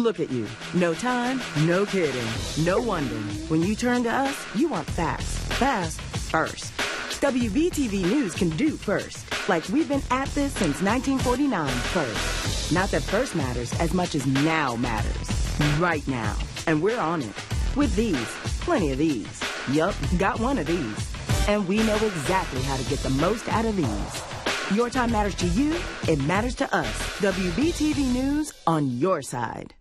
Look at you. No time, no kidding. No wonder. When you turn to us, you want facts. Fast, first. WBTV News can do first. Like we've been at this since 1949 first. Not that first matters as much as now matters. Right now. And we're on it. With these, plenty of these. Yup, got one of these. And we know exactly how to get the most out of these. Your time matters to you, it matters to us. WBTV News on your side.